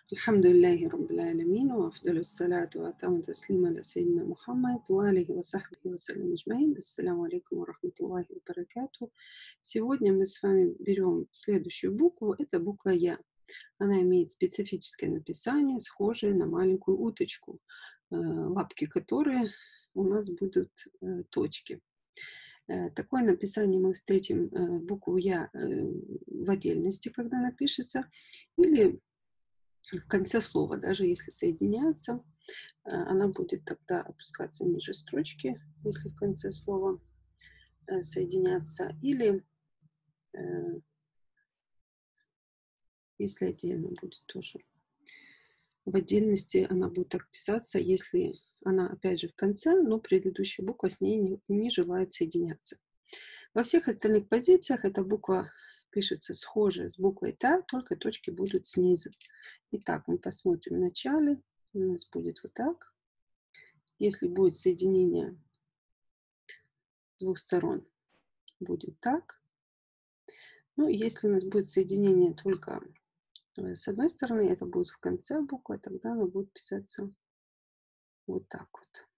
Alhamdulillahi Rabbil Alameen, wa afdalu salatu wa atamu taslima ala Sayyidina Muhammad wa alihi wa sahbihi wa sallam ajмаин. Ассаляму алейкум ва рахматуллахи ва баракатух. Сегодня мы с вами берем следующую букву. Это буква Я. Она имеет специфическое написание, схожее на маленькую уточку, лапки которой у нас будут точки. Такое написание мы встретим букву Я в отдельности, когда напишется, или в конце слова, даже если соединяется, она будет тогда опускаться ниже строчки, если в конце слова соединяться, или если отдельно будет тоже. В отдельности она будет так писаться, если она опять же в конце, но предыдущая буква с ней не желает соединяться. Во всех остальных позициях эта буква пишется схожая с буквой Та, только точки будут снизу. Итак, мы посмотрим в начале. У нас будет вот так. Если будет соединение с двух сторон, будет так. Ну, если у нас будет соединение только с одной стороны, это будет в конце буквы, тогда она будет писаться вот так вот.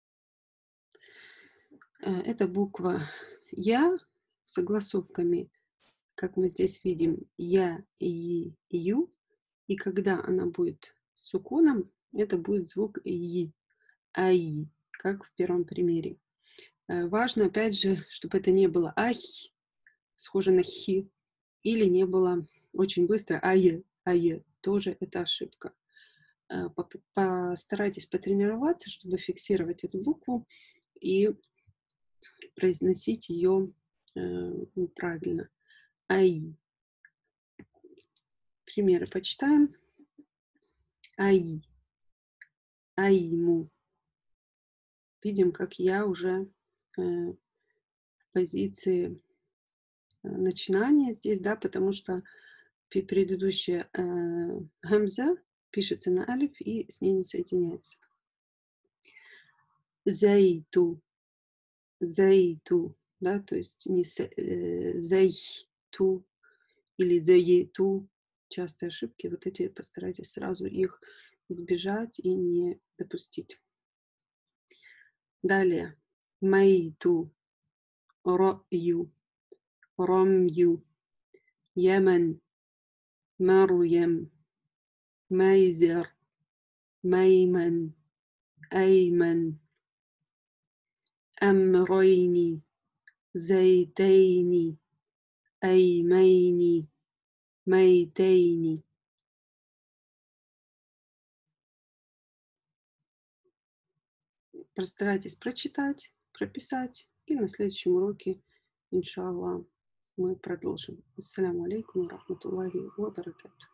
Это буква Я с согласовками, как мы здесь видим, Я, И, Ю. И когда она будет с сукуном, это будет звук И, Аи, как в первом примере. Важно, опять же, чтобы это не было Ах, схоже на Хи, или не было очень быстро Ае, Ае. Тоже это ошибка. Постарайтесь потренироваться, чтобы фиксировать эту букву и произносить ее правильно. Аи. Примеры почитаем. Аи. Аиму. Видим, как я уже в позиции начинания здесь, да, потому что предыдущая гамза пишется на алиф и с ней не соединяется. Зайту. Зайту, да, то есть не зайту или заету. Частые ошибки, вот эти постарайтесь сразу их избежать и не допустить. Далее. Майту, рою, ромью, Яман, Марьям, Майзер, Майман, Айман, Амройни, Зайтейни, Аймейни, Майтейни. Постарайтесь прочитать, прописать, и на следующем уроке, иншаллах, мы продолжим. Ассаляму алейкум ва рахматуллахи ва баракатух.